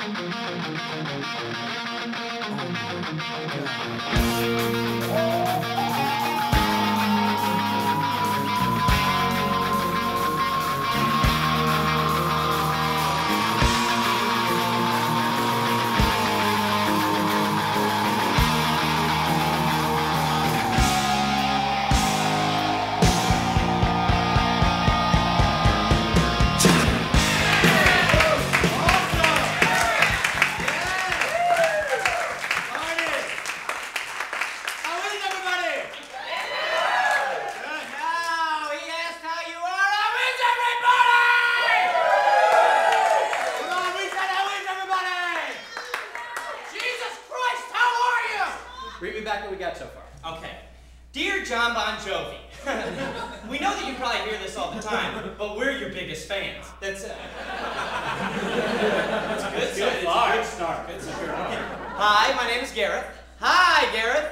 Read me back what we got so far. Okay. Dear John Bon Jovi, we know that you probably hear this all the time, but we're your biggest fans. That's it. That's good. It's a good start. Good start. Okay. Hi, my name is Gareth. Hi, Gareth.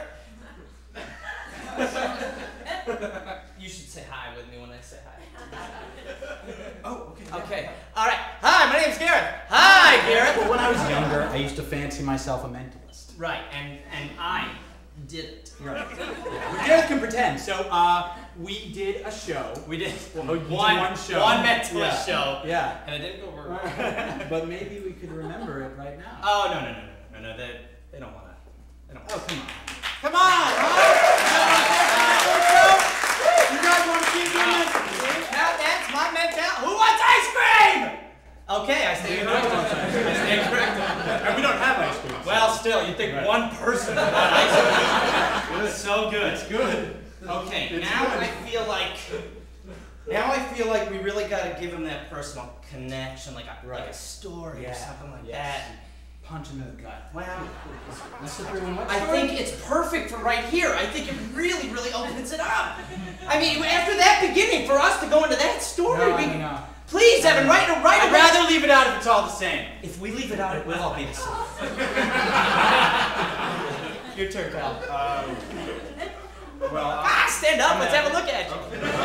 You should say hi with me when I say hi. Oh, okay. Okay. All right. Hi, my name's Gareth. Hi, Gareth. Well, when I was younger, I used to fancy myself a mentalist. Right, and I didn't. Right. But Gareth can pretend. So, we did a show. We did one show. One mentalist show. Yeah. And it didn't go over. But maybe we could remember it right now. Oh, no. They don't want to. Oh, come on. Come on! You guys want to keep doing this? Now that's my mentality. Who wants ice cream? Okay, I stand corrected. And we don't have ice cream. Well, still, you'd think one person would want ice cream. So good. It's good. Okay, now I feel like we really got to give him that personal connection, like a story or something like that. Punch him in the gut. Well, I think it's perfect for right here. I think it really, really opens it up. I mean, after that beginning, for us to go into that story, please, Evan, write I'd rather leave it out if it's all the same. If we leave it out, it will all be the same. Your turn, pal. Stand up. Let's have a look at you.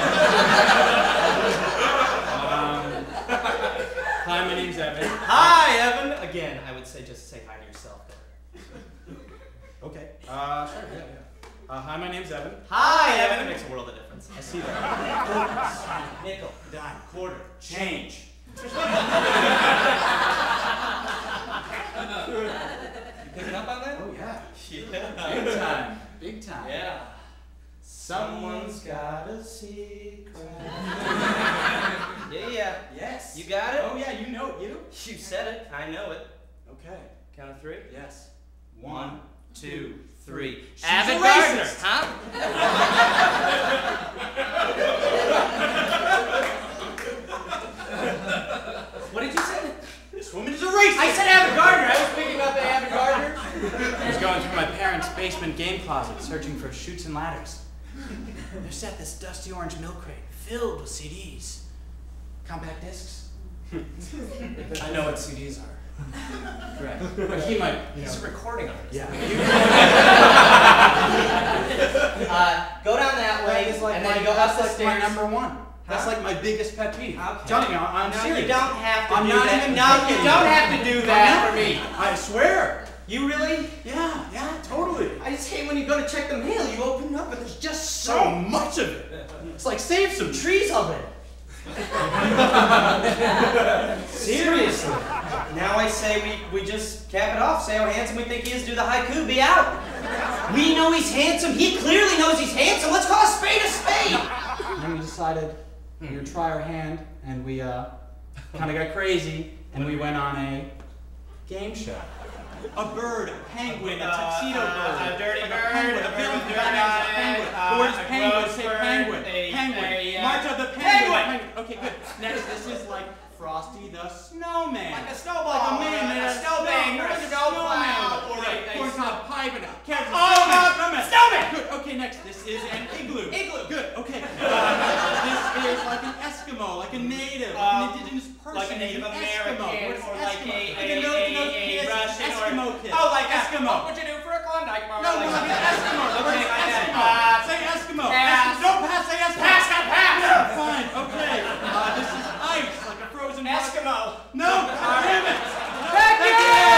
Hi, my name's Evan. Hi, Evan. Again, I would say just say hi to yourself there. Okay. Sure. Yeah. Hi, my name's Evan. Hi, Evan. It makes a world of difference. I see that. Nickel, Dime, quarter, change. You picking up on that? Oh yeah. Yeah. Big time. Big time. Yeah. Someone's got a secret. Yeah. Yes. You got it? Oh yeah, you know it. You said it. I know it. Okay. Count of three? Yes. 1, 2, 3. She's Avid a Gardner, racist. huh? What did you say? This woman is a racist. I said Avid Gardner. I was picking up the Avid Gardner. I was going through my parents' basement game closet, searching for chutes and ladders. There sat this dusty orange milk crate filled with CDs. Compact discs. I know what CDs are. Correct. But he might, He's a recording artist. Yeah. Go down that way, and then go up the That's stairs. my number one. That's like my biggest pet peeve. Okay. Telling you, I'm No, serious. you don't have to I'm do not that. even No, you kidding. don't have to do that for me. I swear. You really? Yeah, totally. I just hate when you go to check the mail, you open it up and there's just So much of it. It's like save some trees of it. Seriously. Now I say we just cap it off, say how handsome we think he is, do the haiku, be out. We know he's handsome. He clearly knows he's handsome. Let's call a spade a spade. And then we decided we would try our hand, and we kind of got crazy, and we went on a game show. A bird, a penguin, a tuxedo bird, a dirty bird, a villain, a penguin. The word is penguin. Say penguin. Penguin. March of the penguin. Okay, good. Next, this is like Frosty the Snowman. Like a snowball. Like a man made out of snowman, or a snowplow, or a corncob pipe and a carrot. snowman. Good. Okay, next, this is an igloo. Igloo. Good. Okay. This is like an Eskimo, like a native, like an indigenous person. Like a Native American, Eskimo. or like a Russian, Eskimo or kid. oh, like Eskimo. What would you do for a Klondike bar? No, like an Eskimo. The word is Okay, Eskimo. Say Eskimo. Pass. Don't pass. Say Eskimo. Pass. Fine. Okay. This is ice, like a frozen Eskimo. No. Damn it. Thank you.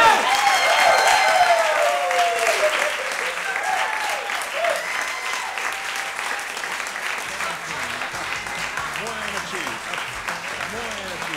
attitude. More attitude.